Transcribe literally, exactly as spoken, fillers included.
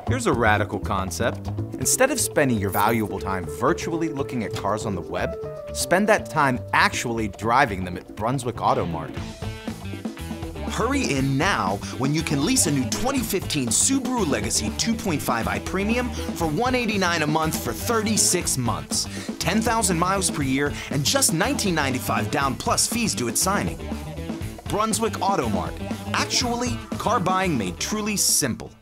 Here's a radical concept. Instead of spending your valuable time virtually looking at cars on the web, spend that time actually driving them at Brunswick Auto Mart. Hurry in now when you can lease a new twenty fifteen Subaru Legacy two point five i Premium for one hundred eighty-nine dollars a month for thirty-six months, ten thousand miles per year, and just nineteen ninety-five down plus fees due at signing. Brunswick Auto Mart. Actually, car buying made truly simple.